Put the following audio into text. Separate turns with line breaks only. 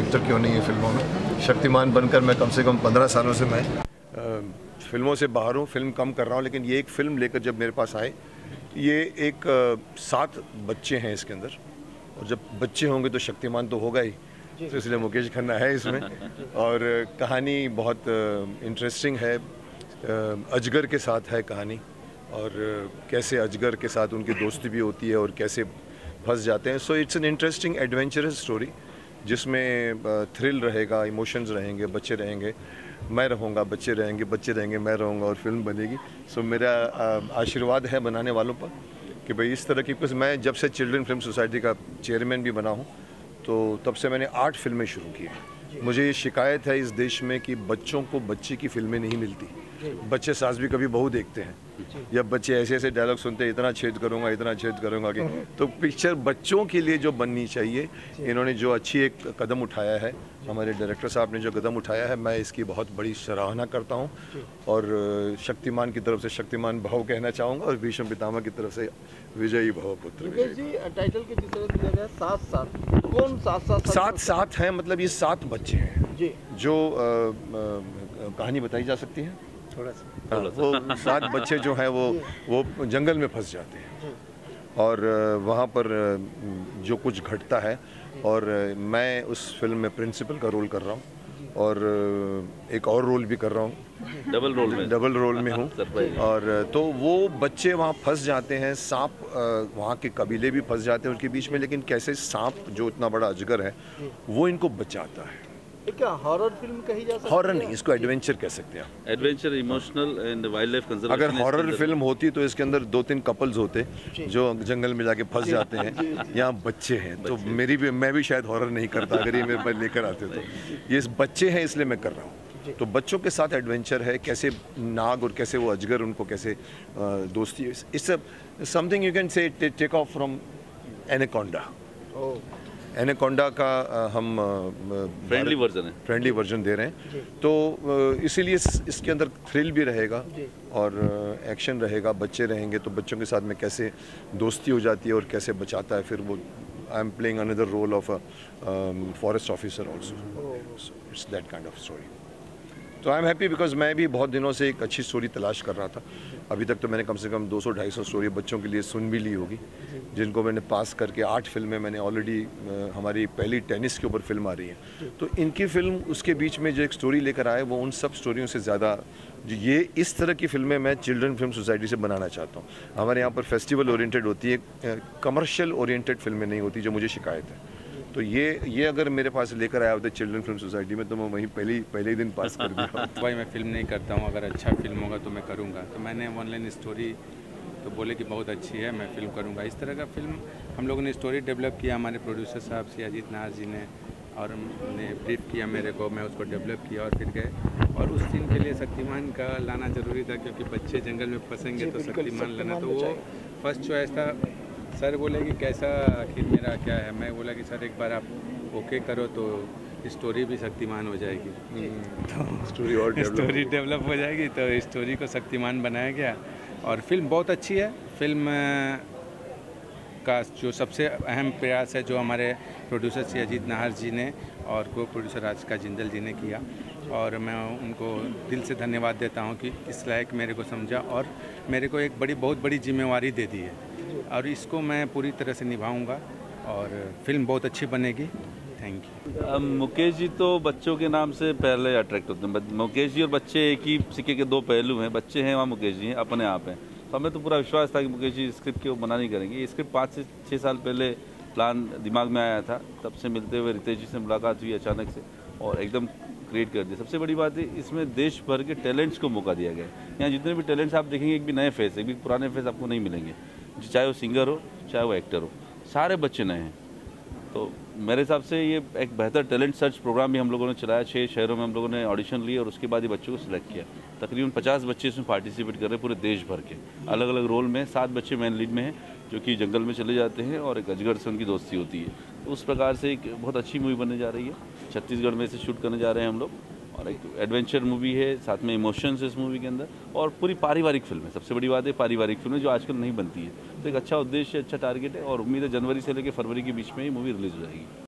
Actor क्यों नहीं है फिल्मों में। शक्तिमान बनकर मैं कम से कम 15 सालों से मैं फिल्मों से बाहर हूँ, फिल्म कम कर रहा हूँ, लेकिन ये एक फ़िल्म लेकर जब मेरे पास आए, ये एक 7 बच्चे हैं इसके अंदर, और जब बच्चे होंगे तो शक्तिमान तो होगा ही, तो इसलिए मुकेश खन्ना है इसमें। और कहानी बहुत इंटरेस्टिंग है, अजगर के साथ है कहानी, और कैसे अजगर के साथ उनकी दोस्ती भी होती है और कैसे फंस जाते हैं। So it's an interesting adventurous story जिसमें थ्रिल रहेगा, इमोशंस रहेंगे, बच्चे रहेंगे, मैं रहूँगा, बच्चे रहेंगे, मैं रहूँगा, और फिल्म बनेगी। सो मेरा आशीर्वाद है बनाने वालों पर कि भाई इस तरह की, कुछ मैं जब से चिल्ड्रन फिल्म सोसाइटी का चेयरमैन भी बना हूँ तो तब से मैंने 8 फिल्में शुरू की हैं। मुझे ये शिकायत है इस देश में कि बच्चों को बच्चे की फिल्में नहीं मिलती। बच्चे सास भी कभी बहू देखते हैं, या बच्चे ऐसे ऐसे डायलॉग सुनते हैं, इतना छेद करूँगा कि, तो पिक्चर बच्चों के लिए जो बननी चाहिए, इन्होंने जो अच्छी एक कदम उठाया है, हमारे डायरेक्टर साहब ने जो कदम उठाया है, मैं इसकी बहुत बड़ी सराहना करता हूँ। और शक्तिमान की तरफ से शक्तिमान भव कहना चाहूँगा, और भीष्म पितामह की तरफ से विजयी भव पुत्र।
जी, टाइटल के जिस तरह दिया गया 7-7, कौन
7 हैं, मतलब ये 7 बच्चे हैं जी, जो कहानी बताई जा सकती है थोड़ा सा। वो 7 बच्चे जो हैं वो जंगल में फंस जाते हैं, और वहाँ पर जो कुछ घटता है, और मैं उस फिल्म में प्रिंसिपल का रोल कर रहा हूँ, और एक और रोल भी कर रहा हूँ, डबल रोल में हूँ। और तो वो बच्चे वहाँ फंस जाते हैं, सांप वहाँ के कबीले भी फंस जाते हैं उनके बीच में, लेकिन कैसे सांप जो इतना बड़ा अजगर है वो इनको बचाता है।
क्या हॉरर फिल्म कही जा सकती है?
हॉरर नहीं, इसको एडवेंचर कह सकते हैं।
Adventure, emotional and wildlife conservation.
अगर हॉरर फिल्म होती तो इसके अंदर 2-3 कपल्स होते जो जंगल में जाके फंस जाते हैं, यहाँ बच्चे हैं, तो मैं भी शायद हॉरर नहीं करता अगर ये मेरे पास लेकर आते तो। ये बच्चे हैं इसलिए मैं कर रहा हूँ। तो बच्चों के साथ एडवेंचर है, कैसे नाग और कैसे वो अजगर उनको कैसे दोस्ती, it's something you can say take off from Anaconda. Anaconda का हम फ्रेंडली वर्जन दे रहे हैं, तो इसीलिए इसके अंदर थ्रिल भी रहेगा और एक्शन रहेगा, बच्चे रहेंगे, तो बच्चों के साथ में कैसे दोस्ती हो जाती है और कैसे बचाता है फिर वो। I am playing another role of a forest officer also, it's that kind of story. तो आई एम हैप्पी बिकॉज मैं भी बहुत दिनों से एक अच्छी स्टोरी तलाश कर रहा था। अभी तक तो मैंने कम से कम 200-250 स्टोरी बच्चों के लिए सुन भी ली होगी, जिनको मैंने पास करके 8 फिल्में मैंने ऑलरेडी, हमारी पहली टेनिस के ऊपर फिल्म आ रही है, तो इनकी फिल्म उसके बीच में जो एक स्टोरी लेकर आए वो उन सब स्टोरियों से ज़्यादा, ये इस तरह की फिल्में मैं चिल्ड्रन फिल्म सोसाइटी से बनाना चाहता हूँ। हमारे यहाँ पर फेस्टिवल ओरिएंटेड होती है, कमर्शियल ओरिएंटेड फिल्में नहीं होती, जो मुझे शिकायत है। तो ये अगर मेरे पास लेकर आया होता चिल्ड्रन फिल्म सोसाइटी में, तो मैं वहीं पहले ही दिन पास कर दिया।
भाई मैं फिल्म नहीं करता हूँ, अगर अच्छा फिल्म होगा तो मैं करूँगा। तो मैंने ऑनलाइन स्टोरी तो बोले कि बहुत अच्छी है, मैं फिल्म करूँगा। इस तरह का फिल्म हम लोगों ने स्टोरी डेवलप किया, हमारे प्रोड्यूसर साहब से अजीत नाहर जी ने, और हमने ब्रीफ किया मेरे को, मैं उसको डेवलप किया और फिर गए। और उस सीन के लिए शक्तिमान का लाना ज़रूरी था, क्योंकि बच्चे जंगल में फंसेंगे तो शक्तिमान लाना, तो वो फर्स्ट चॉइस था। सर बोले कि कैसा आखिर मेरा क्या है, मैं बोला कि सर एक बार आप ओके करो तो स्टोरी भी शक्तिमान हो जाएगी, तो स्टोरी डेवलप हो जाएगी, तो स्टोरी को शक्तिमान बनाया गया। और फिल्म बहुत अच्छी है। फिल्म का जो सबसे अहम प्रयास है, जो हमारे प्रोड्यूसर श्री अजीत नाहर जी ने और को प्रोड्यूसर राजका जिंदल जी ने किया, और मैं उनको दिल से धन्यवाद देता हूं कि इस लायक मेरे को समझा और मेरे को एक बहुत बड़ी जिम्मेवारी दे दी है, और इसको मैं पूरी तरह से निभाऊंगा और फिल्म बहुत अच्छी बनेगी। Thank you.
मुकेश जी तो बच्चों के नाम से पहले अट्रैक्ट होते हैं। मुकेश जी और बच्चे एक ही सिक्के के 2 पहलू हैं। बच्चे हैं वहाँ, मुकेश जी हैं, अपने आप हैं। तो हमें तो पूरा विश्वास था कि मुकेश जी स्क्रिप्ट की वो मना नहीं करेंगे। ये स्क्रिप्ट 5 से 6 साल पहले प्लान दिमाग में आया था, तब से मिलते हुए रितेश जी से मुलाकात हुई अचानक से, और एकदम क्रिएट कर दिया। सबसे बड़ी बात है, इसमें देश भर के टैलेंट्स को मौका दिया गया है। यहाँ जितने भी टैलेंट्स आप देखेंगे, एक भी नए फेस, एक भी पुराने फेस आपको नहीं मिलेंगे, चाहे वो सिंगर हो, चाहे वो एक्टर हो, सारे बच्चे नए हैं। तो मेरे हिसाब से ये एक बेहतर टैलेंट सर्च प्रोग्राम भी हम लोगों ने चलाया। 6 शहरों में हम लोगों ने ऑडिशन लिए और उसके बाद ये बच्चों को सिलेक्ट किया। तकरीबन 50 बच्चे इसमें पार्टिसिपेट कर रहे हैं पूरे देश भर के, अलग अलग रोल में। 7 बच्चे मेन लीड में हैं, जो कि जंगल में चले जाते हैं और एक अजगर से उनकी दोस्ती होती है। तो उस प्रकार से एक बहुत अच्छी मूवी बनने जा रही है। छत्तीसगढ़ में इसे शूट करने जा रहे हैं हम लोग, और एक एडवेंचर मूवी है, साथ में इमोशंस है इस मूवी के अंदर, और पूरी पारिवारिक फिल्म है। सबसे बड़ी बात है पारिवारिक फिल्म है, जो आजकल नहीं बनती है। तो एक अच्छा उद्देश्य, अच्छा टारगेट है, और उम्मीद है जनवरी से लेकर फरवरी के बीच में ही मूवी रिलीज हो जाएगी।